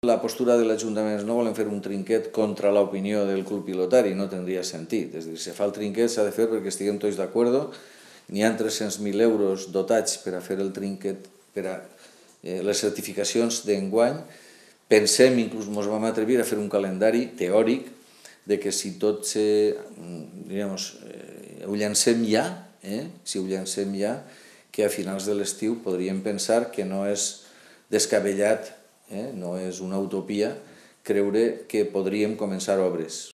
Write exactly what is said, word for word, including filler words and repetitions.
la postura de l'Ajuntament és no volem fer un trinquet contra l'opinió del club pilotari, no tindria sentit. És a dir, si fa el trinquet s'ha de fer perquè estiguem tots d'acord. N'hi ha tres-cents mil euros dotats per a fer el trinquet, per a les certificacions d'enguany. Pensem, inclús ens vam atrevir a fer un calendari teòric de que si tot ho llancem ja, si ho llancem ja, que a finals de l'estiu podríem pensar que no és descabellat, no és una utopia, creure que podríem començar obres.